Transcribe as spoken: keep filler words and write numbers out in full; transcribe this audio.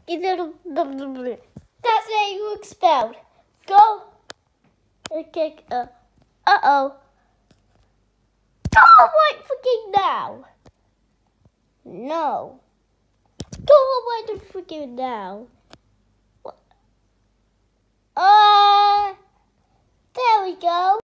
That's how you expelled. Go and kick a. Uh oh. Go right freaking now. No. Go right the freaking now. Uh, there we go.